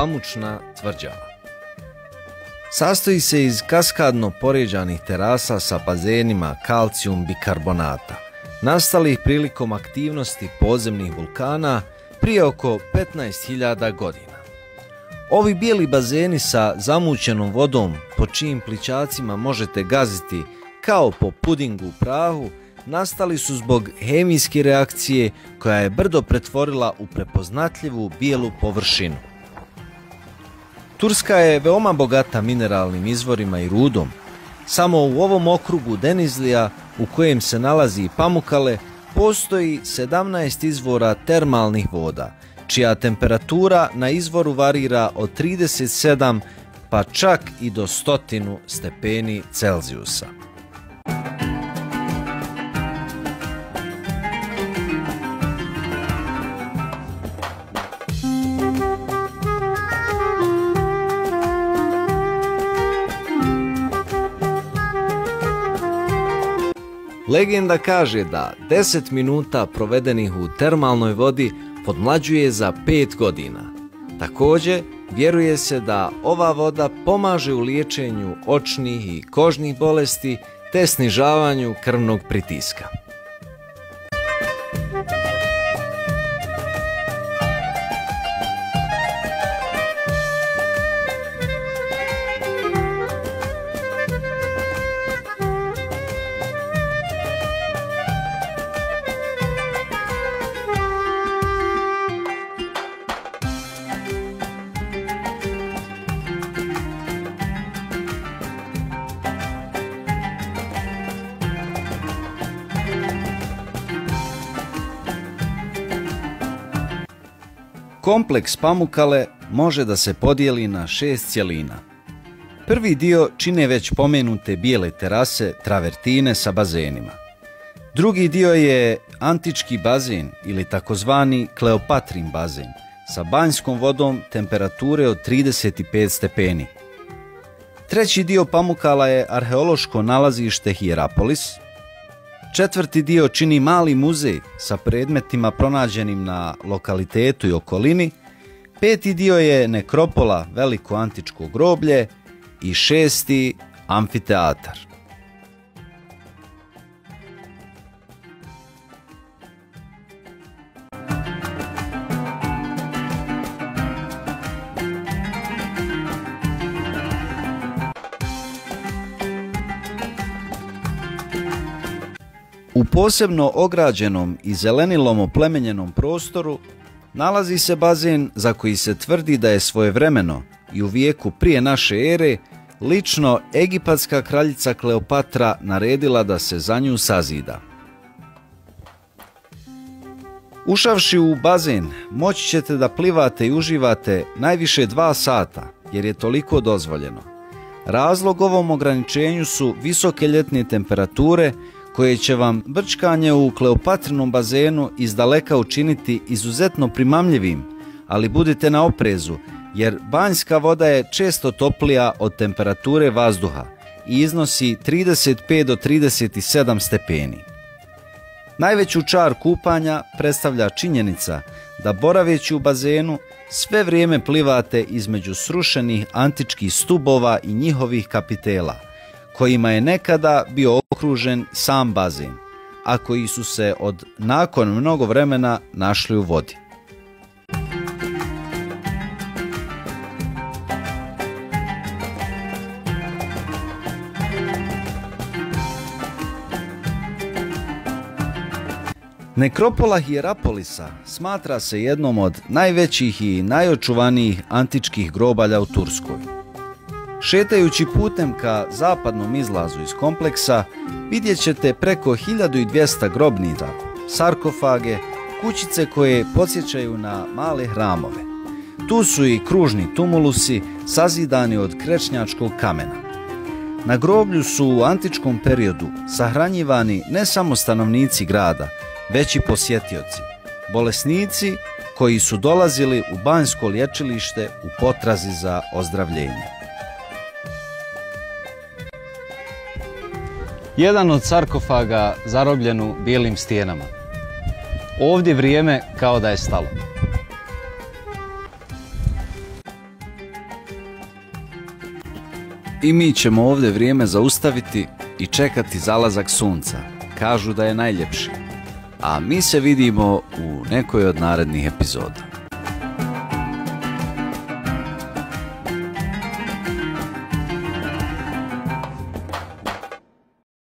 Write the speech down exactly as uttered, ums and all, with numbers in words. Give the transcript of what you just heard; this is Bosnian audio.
pamučna tvrđava. Sastoji se iz kaskadno poređanih terasa sa bazenima kalcijum bikarbonata, nastalih prilikom aktivnosti podzemnih vulkana prije oko petnaest hiljada godina. Ovi bijeli bazeni sa zamućenom vodom, po čijim plićacima možete gaziti kao po pudingu u prahu, nastali su zbog hemijske reakcije koja je brdo pretvorila u prepoznatljivu bijelu površinu. Turska je veoma bogata mineralnim izvorima i rudom. Samo u ovom okrugu Denizlija, u kojem se nalazi Pamukkale, postoji sedamnaest izvora termalnih voda, čija temperatura na izvoru varira od trideset sedam pa čak i do stotinu stepeni Celzijusa. Legenda kaže da deset minuta provedenih u termalnoj vodi podmlađuje za pet godina. Također, vjeruje se da ova voda pomaže u liječenju očnih i kožnih bolesti te snižavanju krvnog pritiska. Kompleks Pamukkale može da se podijeli na šest cjelina. Prvi dio čine već pomenute bijele terase, travertine sa bazenima. Drugi dio je antički bazen ili takozvani Kleopatrin bazen sa banjskom vodom temperature od trideset pet stepeni. Treći dio Pamukkala je arheološko nalazište Hierapolis. Četvrti dio čini mali muzej sa predmetima pronađenim na lokalitetu i okolini. Peti dio je nekropola, veliko antičko groblje i šesti amfiteatar. U posebno ograđenom i zelenilom oplemenjenom prostoru nalazi se bazen za koji se tvrdi da je svojevremeno i u vijeku prije naše ere lično egipatska kraljica Kleopatra naredila da se za nju sazida. Ušavši u bazen, moći ćete da plivate i uživate najviše dva sata, jer je toliko dozvoljeno. Razlog ovom ograničenju su visoke ljetne temperature koje će vam brčkanje u Kleopatrinom bazenu izdaleka učiniti izuzetno primamljivim, ali budite na oprezu, jer banjska voda je često toplija od temperature vazduha i iznosi trideset pet do trideset sedam stepeni. Najveću čar kupanja predstavlja činjenica da boraveći u bazenu sve vrijeme plivate između srušenih antičkih stubova i njihovih kapitela, kojima je nekada bio okružen sam bazen, a koji su se od nakon mnogo vremena našli u vodi. Nekropola Hierapolisa smatra se jednom od najvećih i najočuvanijih antičkih grobalja u Turskoj. Šetajući putem ka zapadnom izlazu iz kompleksa vidjet ćete preko hiljadu dvjesto grobnica, sarkofage, kućice koje podsjećaju na male hramove. Tu su i kružni tumulusi sazidani od krečnjačkog kamena. Na groblju su u antičkom periodu sahranjivani ne samo stanovnici grada, već i posjetioci, bolesnici koji su dolazili u banjsko liječilište u potrazi za ozdravljenje. Jedan od sarkofaga zarobljen u bijelim stijenama. Ovdje vrijeme kao da je stalo. I mi ćemo ovdje vrijeme zaustaviti i čekati zalazak sunca. Kažu da je najljepši. A mi se vidimo u nekoj od narednih epizoda.